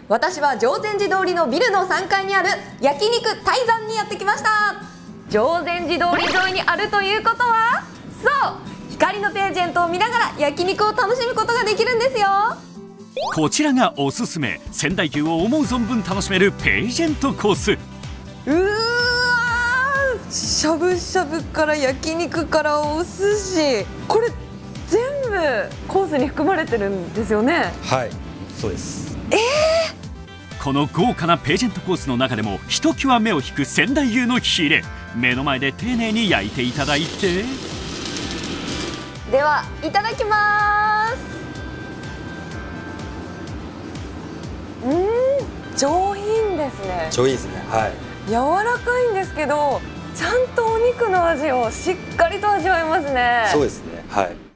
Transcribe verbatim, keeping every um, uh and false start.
私は定禅寺通りのビルのさんがいにある焼肉泰山にやってきました。定禅寺通り沿いにあるということは、そう光のページェントを見ながら焼肉を楽しむことができるんですよ。 こちらがおすすめ、仙台牛を思う存分楽しめるページェントコース。 うわー、しゃぶしゃぶから焼肉からお寿司、これ全部コースに含まれてるんですよね。 はい、そうです。 えーこの豪華なページェントコースの中でもひときわ目を引く仙台牛のヒレ、目の前で丁寧に焼いていただいて、 ではいただきます。うーん、上品ですね。 上品ですね。はい。 柔らかいんですけど、ちゃんとお肉の味をしっかりと味わえますね。 そうですね。はい。